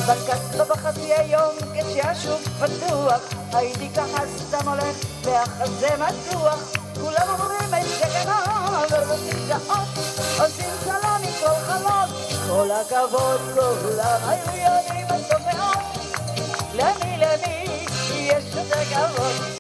בקעת בחצי היום כשהשוק פתוח, הייתי ככה סתם הולך והחזה מתוח. כולם אומרים איזה גנב, ורוצים גאות, עושים סלון מכל חלום. כל הכבוד, כולם היו יודעים את טוב מאוד. למי יש יותר כבוד?